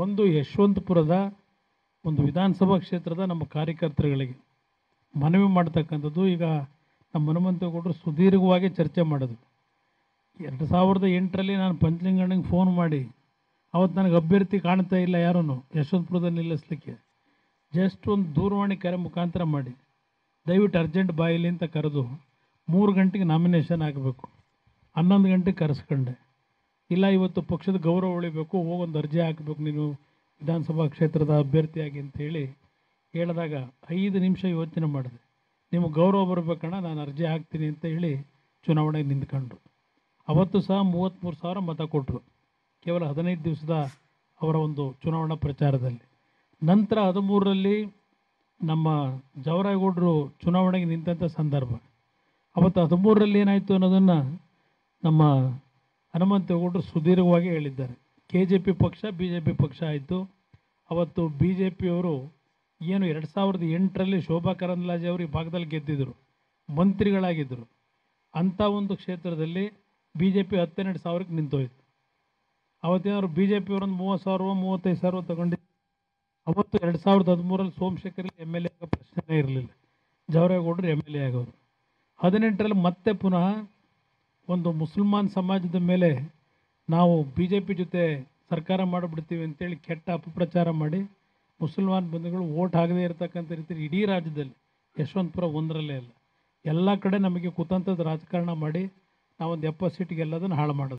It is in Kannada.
ಒಂದು ಯಶವಂತಪುರದ ಒಂದು ವಿಧಾನಸಭಾ ಕ್ಷೇತ್ರದ ನಮ್ಮ ಕಾರ್ಯಕರ್ತರುಗಳಿಗೆ ಮನವಿ ಮಾಡ್ತಕ್ಕಂಥದ್ದು. ಈಗ ನಮ್ಮ ಹನುಮಂತೇಗೌಡರು ಸುದೀರ್ಘವಾಗಿ ಚರ್ಚೆ ಮಾಡೋದು. 2008ರಲ್ಲಿ ನಾನು ಪಂಚಲಿಂಗಣ್ಣಂಗೆ ಫೋನ್ ಮಾಡಿ, ಅವತ್ತು ನನಗೆ ಅಭ್ಯರ್ಥಿ ಕಾಣ್ತಾ ಇಲ್ಲ ಯಾರೂ ಯಶವಂತಪುರದಲ್ಲಿ ನಿಲ್ಲಿಸಲಿಕ್ಕೆ, ಜಸ್ಟ್ ಒಂದು ದೂರವಾಣಿ ಕರೆ ಮುಖಾಂತರ ಮಾಡಿ ದಯವಿಟ್ಟು ಅರ್ಜೆಂಟ್ ಬಾಯಿಲಿ ಅಂತ ಕರೆದು 3 ಗಂಟೆಗೆ ನಾಮಿನೇಷನ್ ಆಗಬೇಕು, 11 ಗಂಟೆಗೆ ಕರೆಸ್ಕೊಂಡೆ. ಇಲ್ಲ ಇವತ್ತು ಪಕ್ಷದ ಗೌರವ ಉಳಿಬೇಕು, ಹೋಗೊಂದು ಅರ್ಜಿ ಹಾಕಬೇಕು ನೀನು ವಿಧಾನಸಭಾ ಕ್ಷೇತ್ರದ ಅಭ್ಯರ್ಥಿಯಾಗಿ ಅಂತೇಳಿ ಹೇಳಿದಾಗ 5 ನಿಮಿಷ ಯೋಚನೆ ಮಾಡಿದೆ. ನಿಮಗೆ ಗೌರವ ಬರಬೇಕಣ್ಣ, ನಾನು ಅರ್ಜಿ ಹಾಕ್ತೀನಿ ಅಂತ ಹೇಳಿ ಚುನಾವಣೆಗೆ ನಿಂತ್ಕೊಂಡ್ರು. ಅವತ್ತು ಸಹ 33,000 ಮತ ಕೊಟ್ಟರು, ಕೇವಲ 15 ದಿವಸದ ಅವರ ಒಂದು ಚುನಾವಣಾ ಪ್ರಚಾರದಲ್ಲಿ. ನಂತರ 13ರಲ್ಲಿ ನಮ್ಮ ಜವರಾಯಗೌಡರು ಚುನಾವಣೆಗೆ ನಿಂತಹ ಸಂದರ್ಭ. ಅವತ್ತು 13ರಲ್ಲಿ ಏನಾಯಿತು ಅನ್ನೋದನ್ನು ನಮ್ಮ ಹನುಮಂತೇಗೌಡರು ಸುದೀರ್ಘವಾಗಿ ಹೇಳಿದ್ದಾರೆ. KJP ಪಕ್ಷ BJP ಪಕ್ಷ ಆಯಿತು. ಅವತ್ತು BJPಯವರು ಏನು 2008ರಲ್ಲಿ ಶೋಭಾ ಕರಂದ್ಲಾಜೆ ಅವರು ಈ ಭಾಗದಲ್ಲಿ ಗೆದ್ದಿದ್ದರು, ಮಂತ್ರಿಗಳಾಗಿದ್ದರು. ಅಂಥ ಒಂದು ಕ್ಷೇತ್ರದಲ್ಲಿ BJP 12,000ಕ್ಕೆ ನಿಂತೋಯ್ತು. ಅವತ್ತೇನಾದ್ರು BJPಯವರೊಂದು 30,000 35,000 ತಗೊಂಡಿದ್ದು. ಅವತ್ತು 2013ರಲ್ಲಿ ಸೋಮಶೇಖರಲ್ಲಿ MLA ಆಗೋ ಪ್ರಶ್ನೆನೇ ಇರಲಿಲ್ಲ, ಜವರಾಯಗೌಡರು MLA ಆಗೋರು. 18ರಲ್ಲಿ ಮತ್ತೆ ಪುನಃ ಒಂದು ಮುಸಲ್ಮಾನ್ ಸಮಾಜದ ಮೇಲೆ ನಾವು BJP ಜೊತೆ ಸರ್ಕಾರ ಮಾಡಿಬಿಡ್ತೀವಿ ಅಂತೇಳಿ ಕೆಟ್ಟ ಅಪಪ್ರಚಾರ ಮಾಡಿ ಮುಸಲ್ಮಾನ್ ಬಂಧುಗಳು ಓಟ್ ಆಗದೇ ಇರತಕ್ಕಂಥ ರೀತಿ ಇಡೀ ರಾಜ್ಯದಲ್ಲಿ, ಯಶವಂತಪುರ ಒಂದರಲ್ಲೇ ಅಲ್ಲ, ಎಲ್ಲ ಕಡೆ ನಮಗೆ ಕುತಂತ್ರದ ರಾಜಕಾರಣ ಮಾಡಿ ನಾವೊಂದು 70 ಸೀಟಿಗೆ ಎಲ್ಲದನ್ನು ಹಾಳು ಮಾಡೋದು.